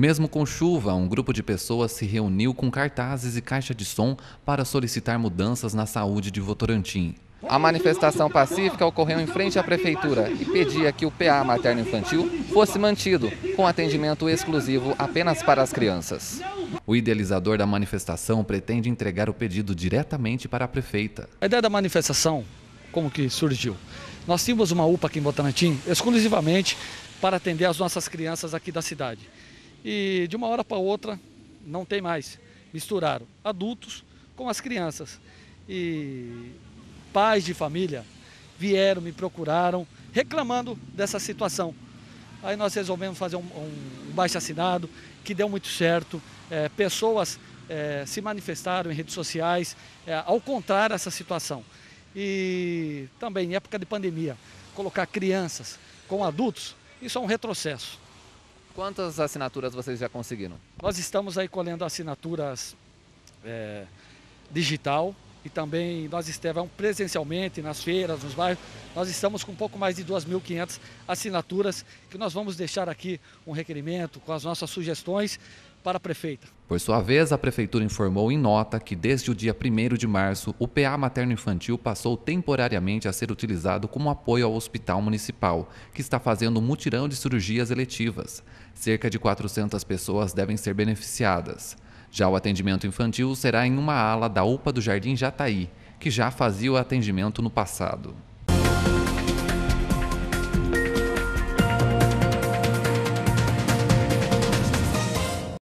Mesmo com chuva, um grupo de pessoas se reuniu com cartazes e caixa de som para solicitar mudanças na saúde de Votorantim. A manifestação pacífica ocorreu em frente à prefeitura e pedia que o PA materno-infantil fosse mantido, com atendimento exclusivo apenas para as crianças. O idealizador da manifestação pretende entregar o pedido diretamente para a prefeita. A ideia da manifestação, como que surgiu? Nós tínhamos uma UPA aqui em Votorantim exclusivamente para atender as nossas crianças aqui da cidade. E de uma hora para outra não tem mais. Misturaram adultos com as crianças. E pais de família vieram, me procuraram, reclamando dessa situação. Aí nós resolvemos fazer um baixo-assinado, que deu muito certo. Pessoas se manifestaram em redes sociais ao contrário dessa situação. E também em época de pandemia, colocar crianças com adultos, isso é um retrocesso. Quantas assinaturas vocês já conseguiram? Nós estamos aí colhendo assinaturas digital e também nós estivemos presencialmente nas feiras, nos bairros. Nós estamos com um pouco mais de 2.500 assinaturas que nós vamos deixar aqui um requerimento com as nossas sugestões para a prefeita. Por sua vez, a prefeitura informou em nota que desde o dia 1º de março, o PA materno-infantil passou temporariamente a ser utilizado como apoio ao hospital municipal, que está fazendo um mutirão de cirurgias eletivas. Cerca de 400 pessoas devem ser beneficiadas. Já o atendimento infantil será em uma ala da UPA do Jardim Jataí, que já fazia o atendimento no passado.